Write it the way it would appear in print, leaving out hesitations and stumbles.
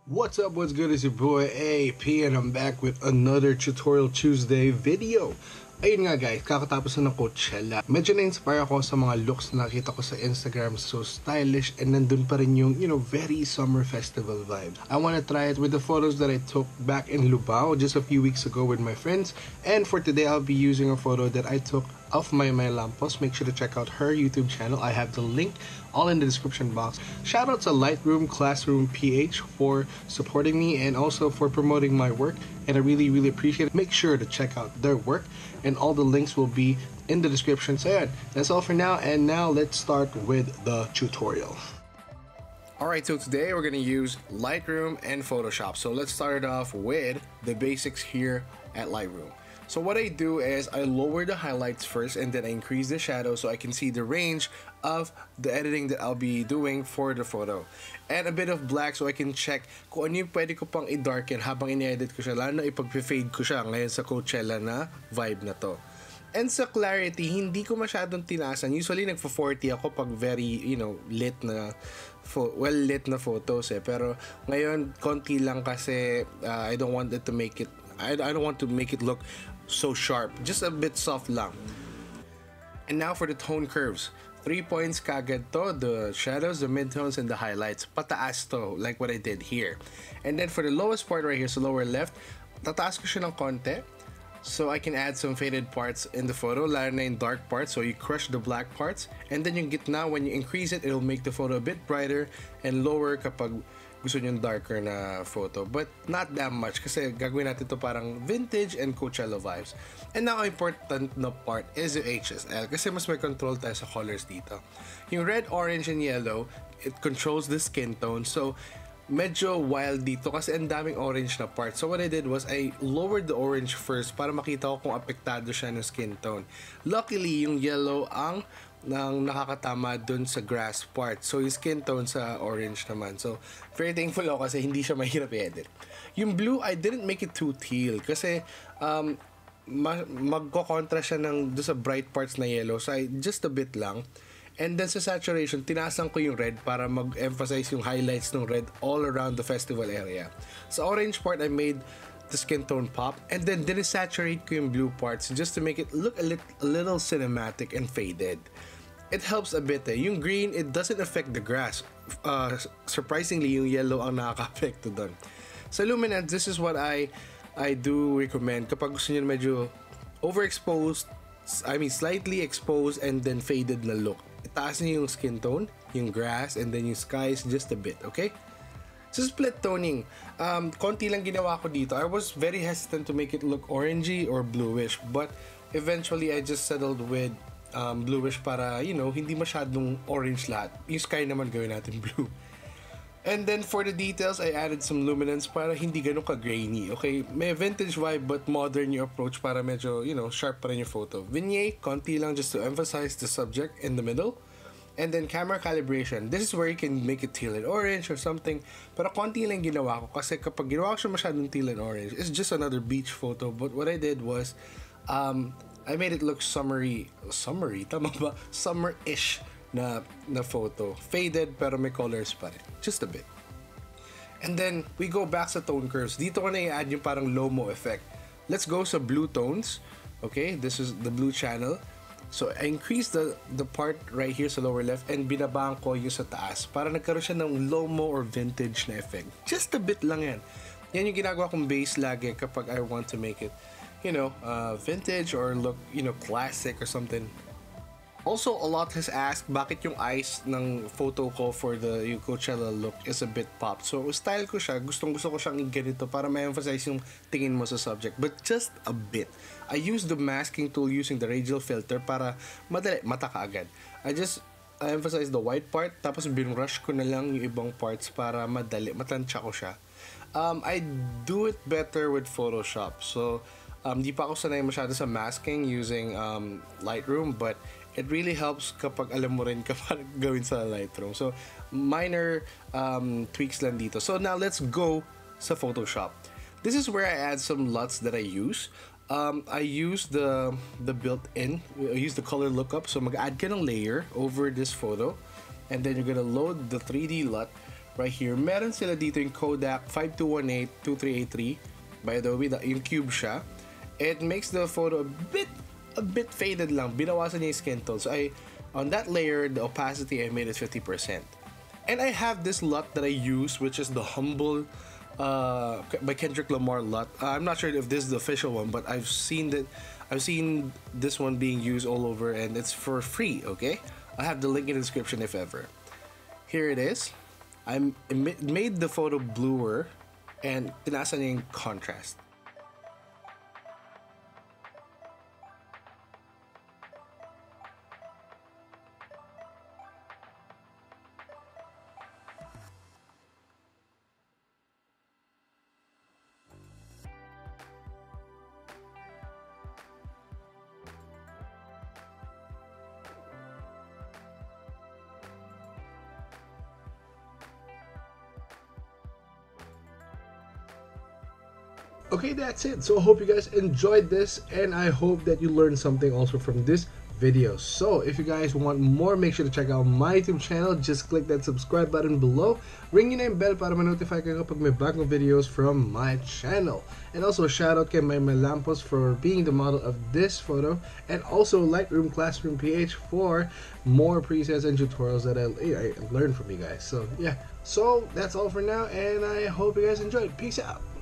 What's up, what's good, it's your boy AP and I'm back with another Tutorial Tuesday video. Ayun nga guys, kakatapos na ng Coachella. Medyo na-inspire ako sa mga looks na nakita ko sa Instagram. So stylish and nandun pa rin yung, very summer festival vibe. I wanna try it with the photos that I took back in Lubao just a few weeks ago with my friends. And for today, I'll be using a photo that I took of my Lampos. Make sure to check out her YouTube channel. I have the link all in the description box. Shout out to Lightroom Classroom PH for supporting me and also for promoting my work, and I really appreciate it. Make sure to check out their work and all the links will be in the description. So yeah, that's all for now, and now let's start with the tutorial. Alright, so today we're gonna use Lightroom and Photoshop. So let's start it off with the basics here at Lightroom. So what I do is I lower the highlights first and then I increase the shadow so I can see the range of the editing that I'll be doing for the photo. And a bit of black so I can check kung ano yung pwede ko pang i-darken habang in-edit ko siya, lalo na ipag-fade ko siya ngayon sa Coachella na vibe na to. And sa clarity, hindi ko masyadong tinasan. Usually nagpo-40 ako pag very, lit na photos eh. Pero ngayon, konti lang kasi I don't want it to make it I don't want to make it look so sharp, just a bit soft lang. And now for the tone curves. 3 points kagad to, the shadows, the midtones, and the highlights. Pataas to, like what I did here. And then for the lowest part right here, so lower left, tataas ko siya ng konti. So I can add some faded parts in the photo, lalo na yung dark parts, so you crush the black parts. And then yung gitna, when you increase it, it'll make the photo a bit brighter, and lower kapag gusto nyo yung darker na photo, but not that much kasi gagawin natin to parang vintage and Coachella vibes. And now, important na part is the HSL kasi mas may control tayo sa colors dito. Yung red, orange, and yellow, it controls the skin tone. So, medyo wild dito kasi ang daming orange na part. So what I did was I lowered the orange first para makita ko kung apektado siya ng skin tone. Luckily, yung yellow ang nakakatama dun sa grass part. So yung skin tone sa orange naman. So very thankful ako kasi hindi siya mahirap i-edit. Yung blue, I didn't make it too teal kasi magko-contra siya dun sa bright parts na yellow. So just a bit lang. And then sa saturation, tinasan ko yung red para mag-emphasize yung highlights ng red all around the festival area. Sa orange part, I made the skin tone pop. And then dinisaturate ko yung blue parts just to make it look a little cinematic and faded. It helps a bit eh. Yung green, it doesn't affect the grass. Surprisingly, yung yellow ang nakaka-apekto doon. Sa luminance, this is what I do recommend. Kapag gusto nyo medyo overexposed, slightly exposed and then faded na look. Itaas niyo yung skin tone, yung grass, and then yung skies just a bit, okay? So split toning, konti lang ginawa ko dito. I was very hesitant to make it look orangey or bluish, but eventually I just settled with bluish para, hindi masyadong orange lahat. Yung sky naman gawin natin blue. And then for the details, I added some luminance para hindi ganun ka-grainy. Okay, may vintage vibe but modern yung approach para medyo, sharp pa rin yung photo. Vignette, konti lang just to emphasize the subject in the middle. And then camera calibration. This is where you can make it teal and orange or something. Pero konti lang ginawa ko kasi kapag ginawa ko siya masyadong teal and orange, it's just another beach photo. But what I did was, I made it look summery, tama ba? Summer-ish na photo. Faded pero may colors pa rin. Just a bit. And then, we go back sa tone curves. Dito ko na i-add yung parang low-mo effect. Let's go sa blue tones. Okay, this is the blue channel. So, I increase the part right here sa lower left and binabaan ko yung sa taas para nagkaroon siya ng low-mo or vintage na effect. Just a bit lang yan. Yan yung ginagawa kong base lagi kapag I want to make it, vintage or look, classic or something. Also, a lot has asked bakit yung eyes ng photo ko for yung Coachella look is a bit popped. So, style ko siya. Gustong-gusto ko siyang ganito para ma-emphasize yung tingin mo sa subject. But just a bit. I used the masking tool using the radial filter para madali, mata ka agad. I emphasize the white part tapos binrush ko na lang yung ibang parts para madali, matansya ko siya. I do it better with Photoshop. So, di pa ako sanay masyado sa masking using Lightroom, but it really helps kapag alam mo rin kapag gawin sa Lightroom. So, minor tweaks lang dito. So, now let's go sa Photoshop. This is where I add some LUTs that I use. I use the built-in, I use the color lookup. So, mag-add ka ng layer over this photo. And then you're gonna load the 3D LUT right here. Meron sila dito yung Kodak 5218-2383. By the way, yung cube siya. It makes the photo a bit faded lang. Binawasan niya yung skin tone. So on that layer, the opacity, I made it 50%. And I have this LUT that I use, which is the Humble by Kendrick Lamar LUT. I'm not sure if this is the official one, but I've seen this one being used all over, and it's for free. Okay, I have the link in the description if ever. Here it is. I made the photo bluer, and tinasan niya yung contrast. Okay, that's it. So I hope you guys enjoyed this, and I hope that you learned something also from this video. So if you guys want more, make sure to check out my YouTube channel. Just click that subscribe button below. Ring yun na yung bell para ma-notify kayo kapag may bagong videos from my channel. And also shout out kay May Lampos for being the model of this photo, and also Lightroom Classroom PH for more presets and tutorials that I learned from you guys. So yeah, so that's all for now, and I hope you guys enjoyed. Peace out.